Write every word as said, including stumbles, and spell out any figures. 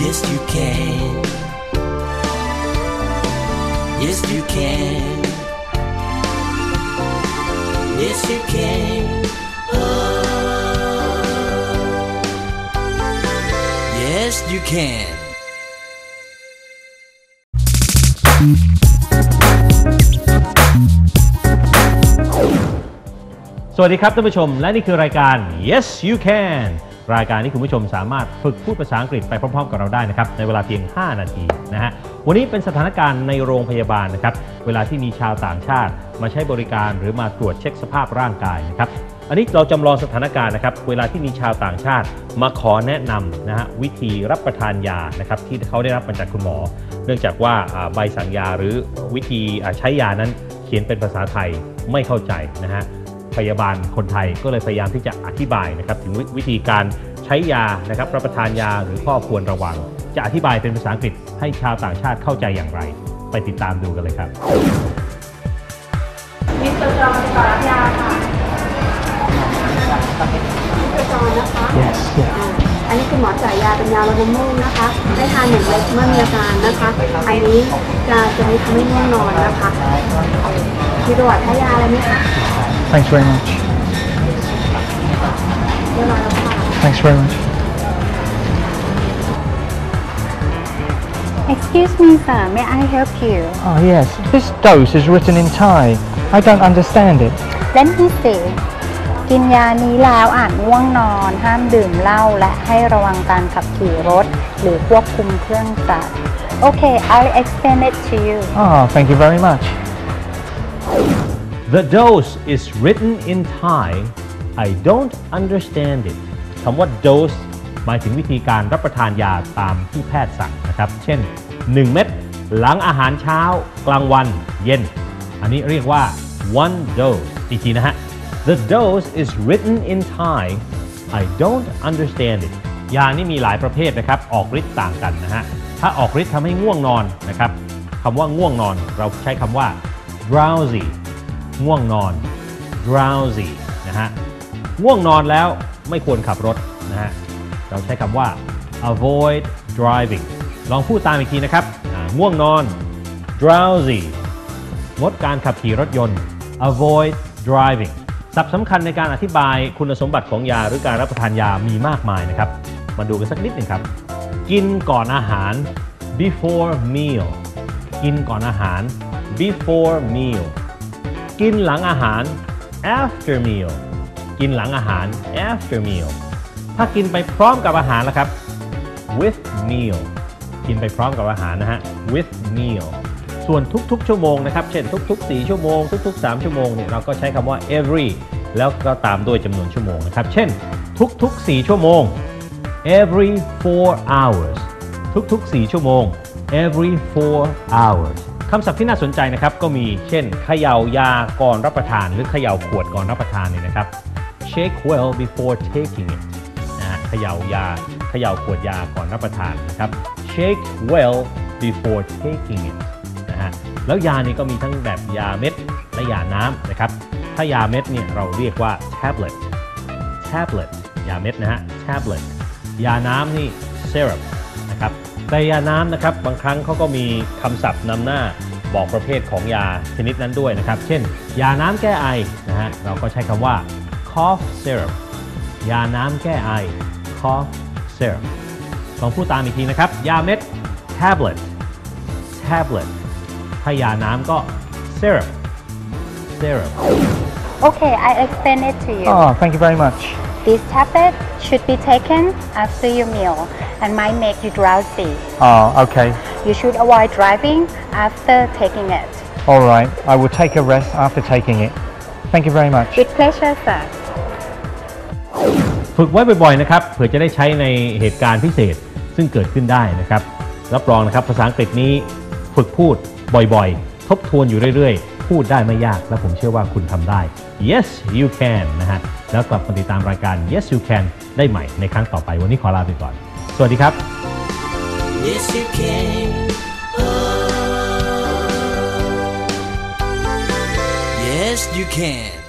Yes you can Yes you can Yes you can oh. Yes you can สวัสดีครับท่านผู้ชมและนี่คือรายการ Yes You Can รายการที่คุณผู้ชมสามารถฝึกพูดภาษาอังกฤษไปพร้อมๆกับเราได้นะครับในเวลาเพียงห้านาทีนะฮะวันนี้เป็นสถานการณ์ในโรงพยาบาลนะครับเวลาที่มีชาวต่างชาติมาใช้บริการหรือมาตรวจเช็คสภาพร่างกายนะครับอันนี้เราจำลองสถานการณ์นะครับเวลาที่มีชาวต่างชาติมาขอแนะนำนะฮะวิธีรับประทานยานะครับที่เขาได้รับมาจากคุณหมอเนื่องจากว่าใบสั่งยาหรือวิธีใช้ยานั้นเขียนเป็นภาษาไทยไม่เข้าใจนะฮะพยาบาลคนไทยก็เลยพยายามที่จะอธิบายนะครับถึงวิธีการใช้ยานะครับรับประทานยาหรือข้อควรระวังจะอธิบายเป็นภาษาอังกฤษให้ชาวต่างชาติเข้าใจอย่างไรไปติดตามดูกันเลยครับมิสเตอร์จอห์นขอรับยาค่ะมิสเตอร์จอห์นนะคะ yes yes อันนี้คุณหมอจ่ายยาเป็นยาลดน้ำมูกนะคะให้ทานหนึ่งเม็ดเมื่อมีอาการนะคะอันนี้จะจะไม่ทำให้ง่วงนอนนะคะมีประวัติให้ยาอะไรไหมคะ Thanks very much เรียบร้อยแล้วค่ะ Thanks very much Excuse me, sir. May I help you? Oh yes, this dose is written in Thai. I don't understand it. Let me see. กินยานี้แล้วอาจง่วงนอนห้ามดื่มเหล้าและให้ระวังการขับขี่รถหรือควบคุมเครื่องจักร Okay, I'll explain it to you. Oh, thank you very much. The dose is written in Thai. I don't understand it. คำว่า dose หมายถึงวิธีการรับประทานยาตามที่แพทย์สั่งนะครับเช่นหนึ่งเม็ดหลังอาหารเช้ากลางวันเย็นอันนี้เรียกว่า one dose อีกทีนะฮะ The dose is written in Thai. I don't understand it. ยานี่มีหลายประเภทนะครับออกฤทธิ์ต่างกันนะฮะถ้าออกฤทธิ์ทำให้ง่วงนอนนะครับคำว่าง่วงนอนเราใช้คำว่า drowsy ง่วงนอน drowsy นะฮะง่วงนอนแล้วไม่ควรขับรถนะฮะเราใช้คำว่า avoid driving ลองพูดตามอีกทีนะครับง่วงนอน drowsy งดการขับขี่รถยนต์ avoid driving ศัพท์สำคัญในการอธิบายคุณสมบัติของยาหรือการรับประทานยามีมากมายนะครับมาดูกันสักนิดหนึ่งครับกินก่อนอาหาร before meal กินก่อนอาหาร before meal กินหลังอาหาร after meal กินหลังอาหาร after meal ถ้ากินไปพร้อมกับอาหารแล้วครับ with meal กินไปพร้อมกับอาหารนะฮะ with meal ส่วนทุกๆชั่วโมงนะครับเช่นทุกๆสี่ชั่วโมงทุกๆสามชั่วโมงเนี่ยเราก็ใช้คำว่า every แล้วก็ตามด้วยจำนวนชั่วโมงนะครับเช่นทุกๆสี่ชั่วโมง every four hours ทุกๆสี่ชั่วโมง every four hours คำศัพท์ที่น่าสนใจนะครับก็มีเช่นเขย่ายาก่อนรับประทานหรือเขย่าขวดก่อนรับประทานเนี่ยนะครับ shake well before taking it นะฮะเขย่ายาเขย่าขวดยาก่อนรับประทานนะครับ shake well before taking it นะฮะแล้วยานี่ก็มีทั้งแบบยาเม็ดและยาน้ำนะครับถ้ายาเม็ดเนี่ยเราเรียกว่า tablet tablet ยาเม็ดนะฮะ tablet ยาน้ำนี่ syrup นะครับแต่ยาน้ำนะครับบางครั้งเขาก็มีคำศัพท์นำหน้าบอกประเภทของยาชนิดนั้นด้วยนะครับเช่นยาน้ำแก้ไอนะฮะเราก็ใช้คำว่า cough syrup ยาน้ำแก้ไอ cough syrup ลองพูดตามอีกทีนะครับยาเม็ด tablet tablet ถ้ายาน้ำก็ syrup syrup Okay, I'll explain it to you. Oh, thank you very much. This tablet should be taken after your meal and might make you drowsy. Oh, okay. You should avoid driving after taking it. All right. I will take a rest after taking it. Thank you very much. With pleasure, sir. ฝึกไว้บ่อยๆนะครับเผื่อจะได้ใช้ในเหตุการณ์พิเศษซึ่งเกิดขึ้นได้นะครับรับรองนะครับภาษาอังกฤษนี้ฝึกพูดบ่อยๆทบทวนอยู่เรื่อยๆพูดได้ไม่ยากและผมเชื่อว่าคุณทำได้ Yes you can นะฮะแล้วกลับมาติดตามรายการ Yes you can ได้ใหม่ในครั้งต่อไปวันนี้ขอลาไปก่อนสวัสดีครับ Yes you can oh. Yes you can